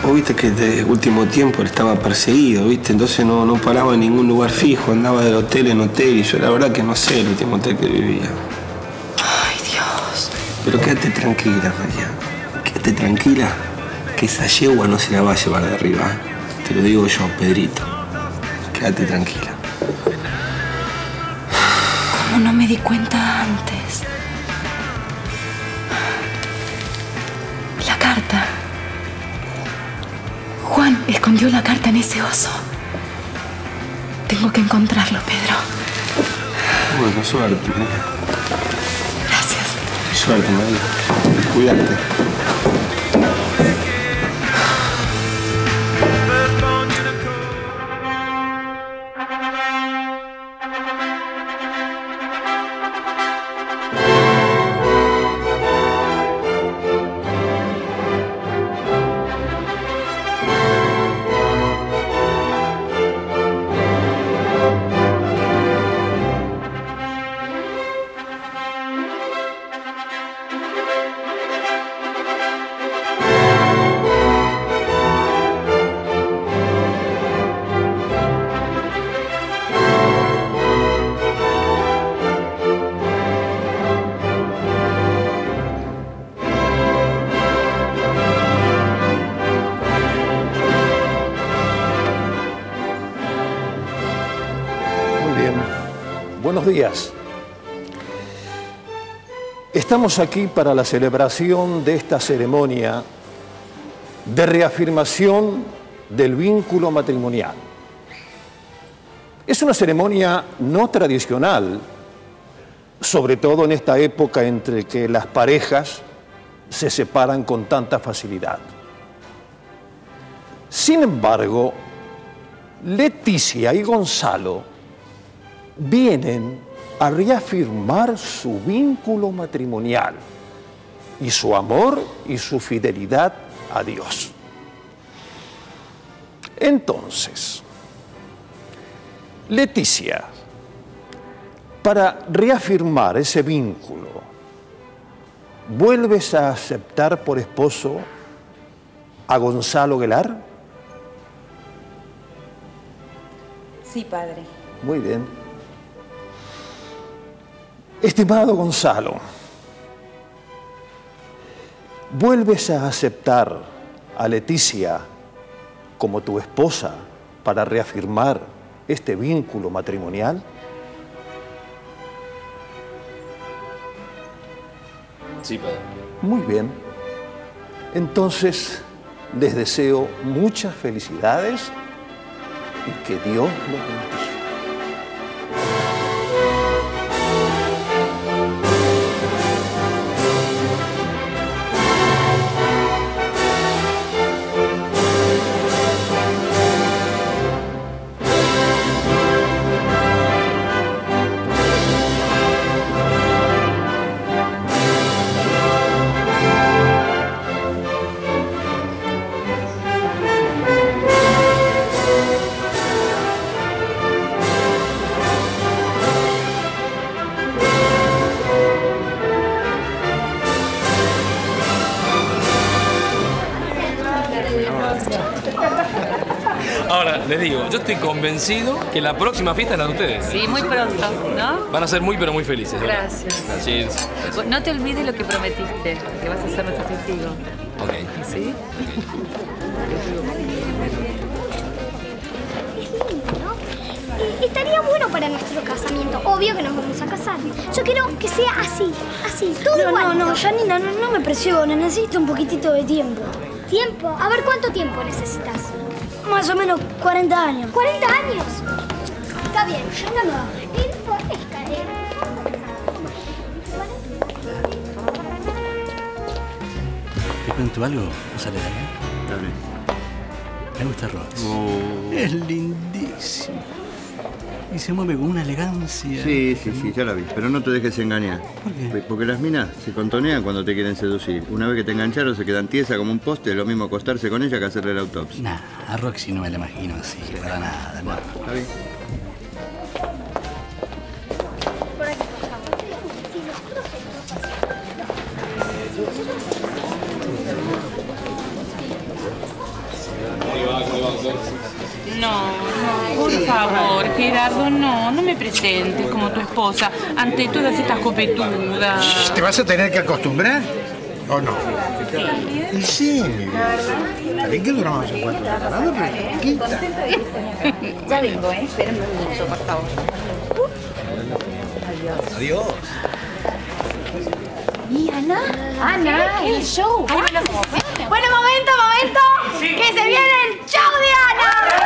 Vos viste que de último tiempo él estaba perseguido, ¿viste? Entonces no paraba en ningún lugar fijo, andaba de hotel en hotel y yo la verdad que no sé el último hotel que vivía. Ay, Dios. Pero quédate tranquila, María. Quédate tranquila, que esa yegua no se la va a llevar de arriba. Te lo digo yo, Pedrito. Quédate tranquila. ¿Cómo no me di cuenta antes? La carta. Juan escondió la carta en ese oso. Tengo que encontrarlo, Pedro. Bueno, suerte, María. Gracias. Suerte, María. Cuídate. Buenos días. Estamos aquí para la celebración de esta ceremonia de reafirmación del vínculo matrimonial. Es una ceremonia no tradicional, sobre todo en esta época entre que las parejas se separan con tanta facilidad. Sin embargo, Leticia y Gonzalo vienen a reafirmar su vínculo matrimonial y su amor y su fidelidad a Dios. Entonces, Leticia, para reafirmar ese vínculo, ¿vuelves a aceptar por esposo a Gonzalo Guelar? Sí, padre. Muy bien. Estimado Gonzalo, ¿vuelves a aceptar a Leticia como tu esposa para reafirmar este vínculo matrimonial? Sí, padre. Muy bien. Entonces, les deseo muchas felicidades y que Dios los bendiga. Ahora, les digo, yo estoy convencido que la próxima fiesta es la de ustedes. Sí, muy pronto, ¿no? Van a ser muy, pero muy felices. ¿Verdad? Gracias. Gracias. No te olvides lo que prometiste, que vas a ser nuestro testigo. Ok. ¿Sí? Estaría bueno para nuestro casamiento. Obvio que nos vamos a casar. Yo quiero que sea así, todo igual. No, Janina, no me presiones. Necesito un poquitito de tiempo. ¿Tiempo? A ver, ¿cuánto tiempo necesitas? Más o menos 40 años. ¿40 años? Está bien, ¿Te cuento algo? ¿No sale de ahí? Dale. Me gusta Rox. Es lindísimo. Y se mueve con una elegancia. Sí, ya la vi. Pero no te dejes engañar. ¿Por qué? Porque las minas se contonean cuando te quieren seducir. Una vez que te engancharon se quedan tiesas como un poste. Es lo mismo acostarse con ella que hacerle la autopsia. Nah, a Roxy no me la imagino así, para nada, no. ¿Está bien? favor, Gerardo, no me presentes como tu esposa ante todas estas copetudas. ¿Te vas a tener que acostumbrar o no? Sí. Y sí, mi vida. Está bien que duramos en 4 separados, pero quita. Ya vengo, espérenme un minuto, por favor. Adiós. ¿Y Ana? Ana, el show. Bueno, momento. Que se viene el show de Ana.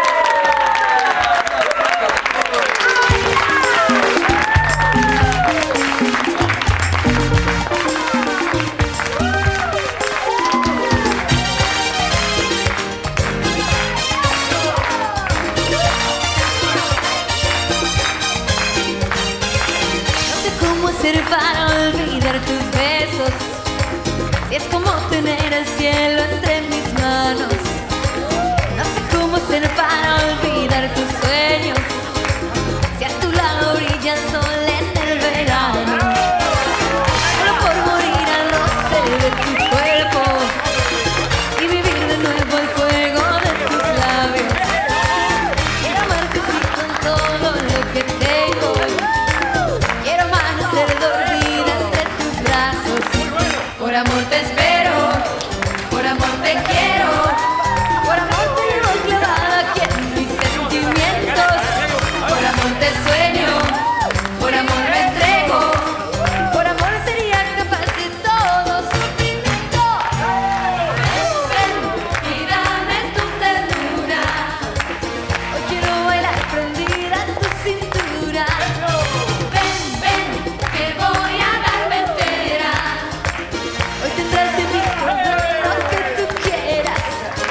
Para olvidar tus besos, si es como tener el cielo entre mis manos. No sé cómo ser para olvidar tus sueños, si a tu lado brilla el sol en el verano. Solo por morir al roce de tu cuerpo y vivir de nuevo el fuego de tus labios. Quiero amarte así con todo lo que tengo. Quiero amanecer dormida entre tus brazos. Por amor te espero, por amor te quiero, por amor te llevo clavada aquí en mis sentimientos. Por amor te sueño, por amor me entrego, por amor sería capaz de todo sufrimiento. Ven y dame tu ternura, hoy quiero bailar prendida en tu cintura. Que voy a darme entera. Hoy tendrás de mí todo lo que tú quieras.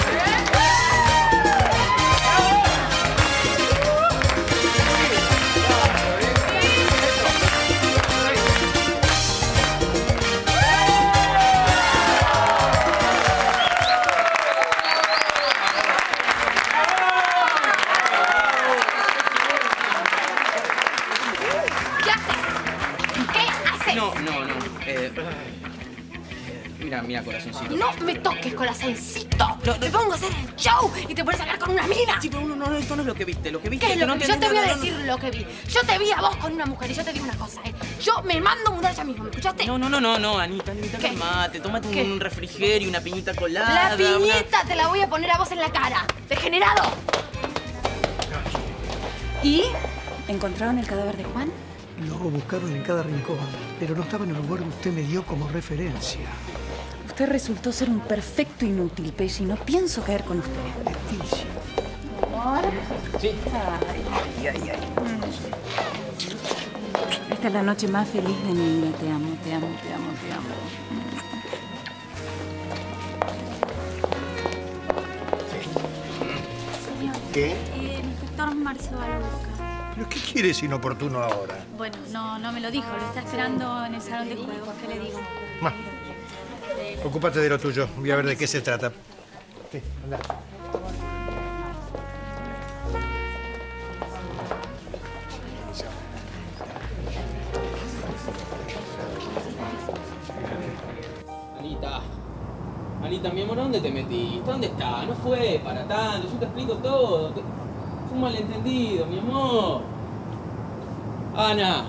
¿Qué haces? ¿Qué haces? No. Mira, corazoncito. No me toques, corazoncito. Te pongo a hacer el show y te pones a hablar con una mina. Sí, pero esto no es lo que viste. Lo que viste ¿Qué es lo que vi? Yo te voy a entendés decir nada, lo que vi. Yo te vi a vos con una mujer y yo te digo una cosa, Yo me mando a mudar ya mismo, ¿me escuchaste? No, Anita, ¿Qué? calmate. Tómate ¿Qué? un refrigerio, una piñita colada. La piñeta te la voy a poner a vos en la cara. ¡Degenerado! ¿Y? ¿Encontraron el cadáver de Juan? Lo buscaron en cada rincón, pero no estaba en el lugar que usted me dio como referencia. Usted resultó ser un perfecto inútil, Pesci. No pienso caer con usted. Leticia. ¿Amor? Sí. Ay. Esta es la noche más feliz de mi vida. Te amo. ¿Qué? El inspector Marzo va a buscar. ¿Pero qué quieres inoportuno ahora? Bueno, no me lo dijo. Lo está esperando en el salón de juegos. ¿Qué le digo? Ocúpate de lo tuyo. Voy a ver de qué se trata. Sí, anda. Anita, mi amor, ¿dónde te metiste? ¿Dónde está? No fue para tanto, yo te explico todo. Fue un malentendido, mi amor. Ana.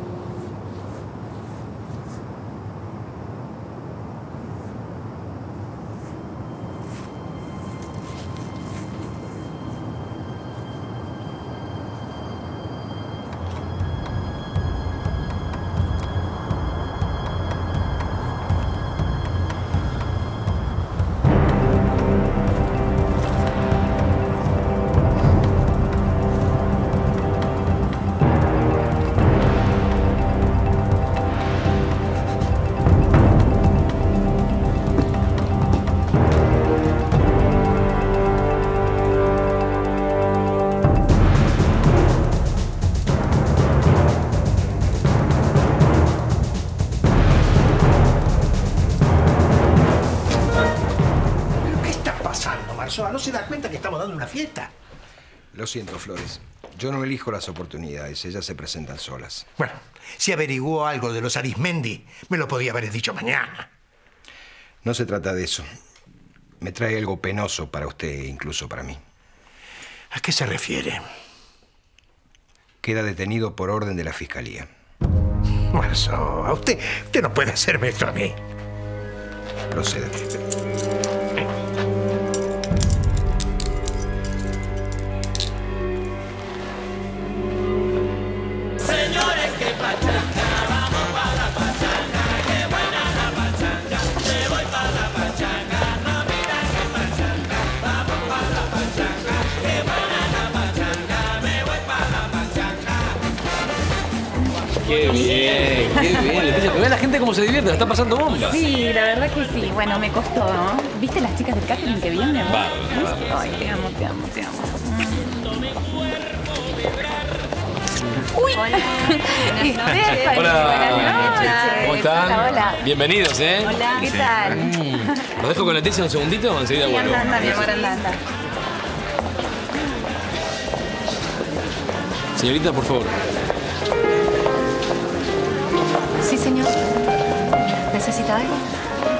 ¿No se da cuenta que estamos dando una fiesta? Lo siento, Flores. Yo no elijo las oportunidades, ellas se presentan solas. Bueno, si averiguó algo de los Arismendi, me lo podía haber dicho mañana. No se trata de eso. Me trae algo penoso para usted e incluso para mí. ¿A qué se refiere? queda detenido por orden de la Fiscalía. Marzo, usted no puede hacerme esto a mí. Proceda. Señores, que pachanga, vamos para la pachanga, qué buena la pachanga, me voy para la pachanga, no mira que pachanga, vamos para la pachanga, qué buena la pachanga, me voy para la pachanga. Qué bien, Leticia. Pero ve a la gente cómo se divierte, la está pasando bomba. Sí, la verdad que sí. Bueno, me costó, ¿no? ¿Viste las chicas del catering que bien, mi amor? Bárbaro. Ay, te amo, te amo, te amo. ¡Uy! Hola. Buenas noches. ¿Cómo están? Hola. Bienvenidos, ¿eh? Hola. ¿Qué tal? ¿Los dejo con Leticia un segundito? Enseguida vuelvo. Anda, mi amor, anda. Señorita, por favor. Sí, señor. ¿Necesita algo?